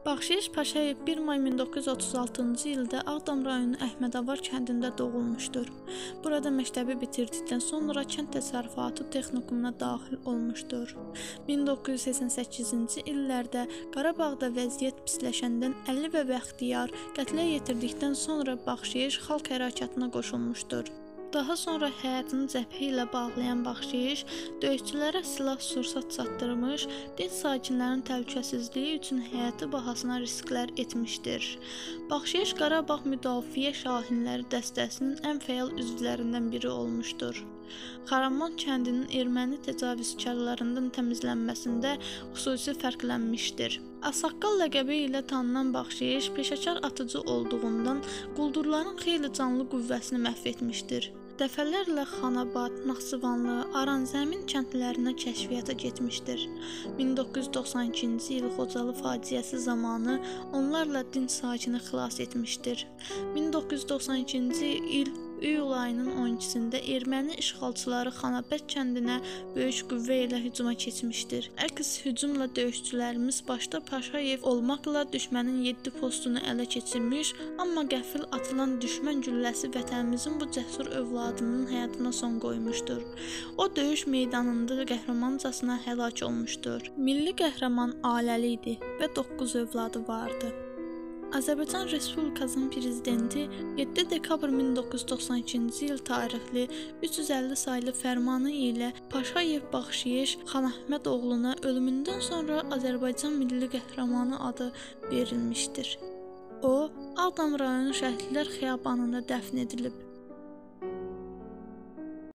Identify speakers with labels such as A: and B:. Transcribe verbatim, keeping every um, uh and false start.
A: Baxşiş Paşayev bir may min doqquz yüz otuz altıncı ildə Ağdam rayonu Əhmədavar kəndində doğulmuşdur. Burada məktəbi bitirdikdən sonra kənd təsərrüfatı texnikumuna daxil olmuşdur. min doqquz yüz səksən səkkizinci illərdə Qarabağda vəziyyət pisləşəndən Əli və Bəxtiyar qətlə yetirdikdən sonra Baxşiş xalq hərəkatına qoşulmuşdur. Daha sonra həyatını cəbhə ilə bağlayan Baxşiş, döyüşçülərə silah-sursat çatdırmış, dinc sakinlərin təhlükəsizliyi üçün həyatı bahasına risklər etmişdir. Baxşiş Qarabağ Müdafiə Şahinləri dəstəsinin ən fəal üzvlərindən biri olmuşdur. Xaraman kəndinin erməni təcavüzkarlarından təmizlənməsində xüsusi fərqlənmişdir. Ağsaqqal ləqəbi ilə tanınan Baxşiş peşəkar atıcı olduğundan quldurların xeyli canlı qüvvəsini məhv etmişdir. Dəfələrlə Xanabad, Naxçıvanlı, Aranzəmin kəndlərinə kəşfiyyata getmişdir. min doqquz yüz doxsan ikinci il Xocalı faciəsi zamanı onlarla dinc sakini xilas etmişdir. min doqquz yüz doxsan ikinci il iyul ayının on ikisində erməni işğalçıları Xanabad kəndinə böyük qüvvə ilə hücuma keçmişdir. Əks hücumla döyüşçülərimiz başda Paşayev olmaqla düşmənin yeddi postunu ələ keçirmiş, amma qəfil atılan düşmən gülləsi vətənimizin bu cəsur övladının həyatına son qoymuşdur. O döyüş meydanında qəhrəmancasına həlak olmuşdur. Milli qəhrəman ailəli idi və doqquz övladı vardı. Azərbaycan Respublikasının prezidenti yeddi dekabr min doqquz yüz doxsan ikinci il tarixli üç yüz əlli saylı fərmanı ilə Paşayev Baxşiş Xan Əhmədoğluna ölümündən sonra Azərbaycan Milli Qəhrəmanı adı verilmişdir. O, Ağdam rayonu Şəhidlər Xiyabanında dəfn edilib.